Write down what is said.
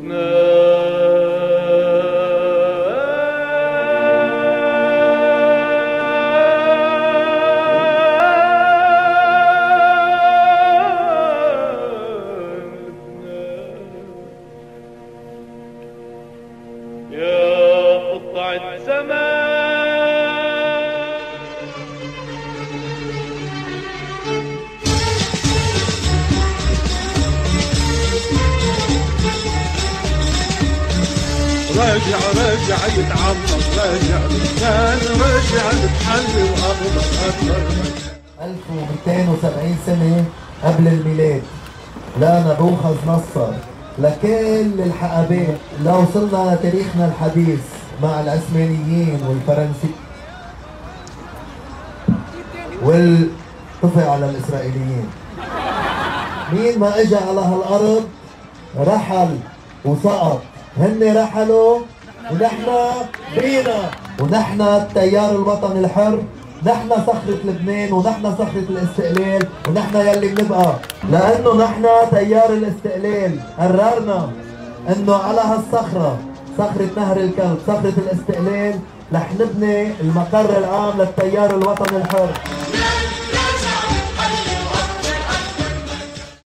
رجع يتعمق، رجع لبنان، رجع بتحلي وأخضر أكبر. 1270 سنة قبل الميلاد لا نبوخذ نصر لكل الحقبات. لو وصلنا لتاريخنا الحديث مع العثمانيين والفرنسيين والطفع على الإسرائيليين، مين ما اجى على هالأرض رحل وسقط. هن رحلوا ونحن بينا، ونحن التيار الوطني الحر، نحن صخرة لبنان ونحن صخرة الاستقلال، ونحن يلي بنبقى. لأنه نحن تيار الاستقلال قررنا انه على هالصخرة، صخرة نهر الكلب، صخرة الاستقلال، رح نبني المقر العام للتيار الوطني الحر.